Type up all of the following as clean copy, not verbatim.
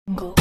Go.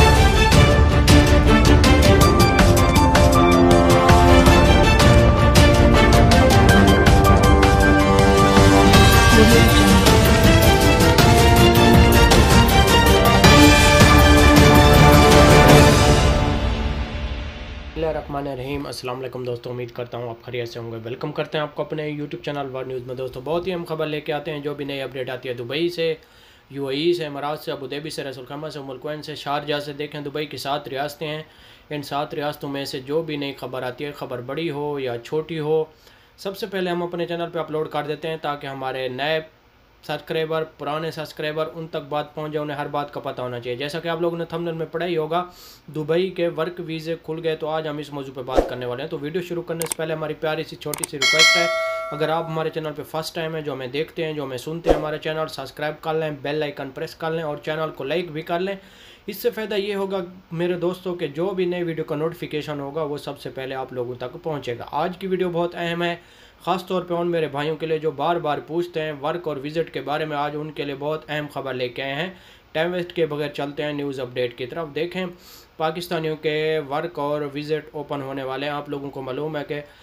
रहीम अस्सलाम वालेकुम दोस्तों, उम्मीद करता हूँ आप खैरियत से होंगे। वेलकम करते हैं आपको अपने यूट्यूब चैनल वर्ल्ड न्यूज़ में। दोस्तों बहुत ही हम खबर लेके आते हैं, जो भी नई अपडेट आती है दुबई से, यूएई से, इमारात से, अबूधाबी से, रसूलखैमा से, मुल्कों से, शारजाह से। देखें दुबई की 7 रियासतें हैं। इन 7 रियासतों में से जो भी नई खबर आती है, खबर बड़ी हो या छोटी हो, सबसे पहले हम अपने चैनल पर अपलोड कर देते हैं, ताकि हमारे नए सब्सक्राइबर, पुराने सब्सक्राइबर, उन तक बात पहुंच जाए, उन्हें हर बात का पता होना चाहिए। जैसा कि आप लोगों ने थंबनेल में पढ़ा ही होगा, दुबई के वर्क वीज़े खुल गए, तो आज हम इस मौजू पे बात करने वाले हैं। तो वीडियो शुरू करने से पहले हमारी प्यारी सी छोटी सी रिक्वेस्ट है, अगर आप हमारे चैनल पे फर्स्ट टाइम है, जो हमें देखते हैं, जो हमें सुनते हैं, हमारे चैनल सब्सक्राइब कर लें, बेल आइकन प्रेस कर लें और चैनल को लाइक भी कर लें। इससे फ़ायदा ये होगा मेरे दोस्तों के, जो भी नई वीडियो का नोटिफिकेशन होगा वो सबसे पहले आप लोगों तक पहुँचेगा। आज की वीडियो बहुत अहम है, ख़ास तौर पे उन मेरे भाइयों के लिए जो बार बार पूछते हैं वर्क और विज़िट के बारे में। आज उनके लिए बहुत अहम खबर लेके आए हैं। टाइम वेस्ट के बगैर चलते हैं न्यूज़ अपडेट की तरफ। देखें, पाकिस्तानियों के वर्क और विज़िट ओपन होने वाले हैं। आप लोगों को मालूम है कि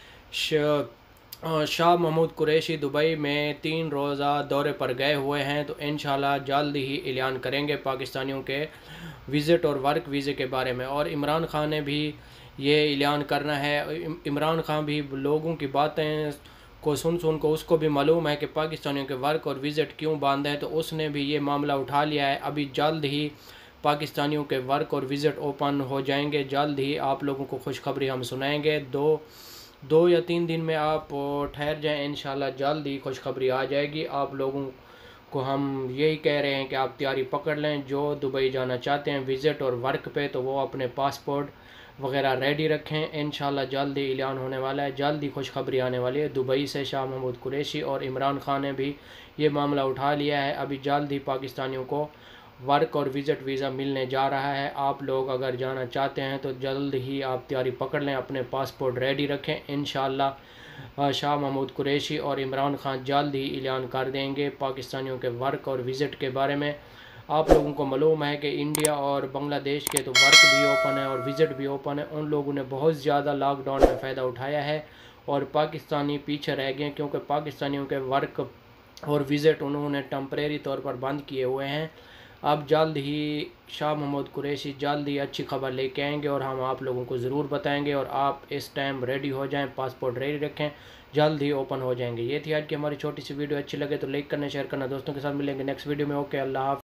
शाह महमूद कुरैशी दुबई में 3 रोज़ा दौरे पर गए हुए हैं, तो इंशाल्लाह जल्द ही ऐलान करेंगे पाकिस्तानियों के विज़िट और वर्क वीज़े के बारे में। और इमरान खान ने भी ये ऐलान करना है। इमरान खान भी लोगों की बातें को सुन को उसको भी मालूम है कि पाकिस्तानियों के वर्क और विज़िट क्यों बंद है, तो उसने भी ये मामला उठा लिया है। अभी जल्द ही पाकिस्तानियों के वर्क और विज़िट ओपन हो जाएंगे। जल्द ही आप लोगों को खुशखबरी हम सुनाएंगे। दो या 3 दिन में आप ठहर जाएं, इंशाल्लाह जल्द ही खुशखबरी आ जाएगी। आप लोगों को हम यही कह रहे हैं कि आप तैयारी पकड़ लें। जो दुबई जाना चाहते हैं विज़िट और वर्क पे, तो वो अपने पासपोर्ट वगैरह रेडी रखें। इंशाल्लाह जल्द ही ऐलान होने वाला है, जल्द ही खुशखबरी आने वाली है। दुबई से शाह महमूद कुरैशी और इमरान खान ने भी ये मामला उठा लिया है। अभी जल्द ही पाकिस्तानियों को वर्क और विज़िट वीज़ा मिलने जा रहा है। आप लोग अगर जाना चाहते हैं तो जल्द ही आप तैयारी पकड़ लें, अपने पासपोर्ट रेडी रखें। इंशाल्लाह शाह महमूद कुरैशी और इमरान खान जल्द ही ऐलान कर देंगे पाकिस्तानियों के वर्क और विज़िट के बारे में। आप लोगों को मालूम है कि इंडिया और बांग्लादेश के तो वर्क भी ओपन है और विज़िट भी ओपन है। उन लोगों ने बहुत ज़्यादा लॉकडाउन में फ़ायदा उठाया है और पाकिस्तानी पीछे रह गए, क्योंकि पाकिस्तानियों के वर्क और विज़िट उन्होंने टेम्परेरी तौर पर बंद किए हुए हैं। अब जल्द ही शाह महमूद कुरैशी जल्द ही अच्छी खबर लेके आएंगे और हम आप लोगों को ज़रूर बताएंगे। और आप इस टाइम रेडी हो जाएं, पासपोर्ट रेडी रखें, जल्द ही ओपन हो जाएंगे। ये थी आज की हमारी छोटी सी वीडियो। अच्छी लगे तो लाइक करना, शेयर करना, दोस्तों के साथ मिलेंगे नेक्स्ट वीडियो में। ओके, अल्लाह हाफ़िज़।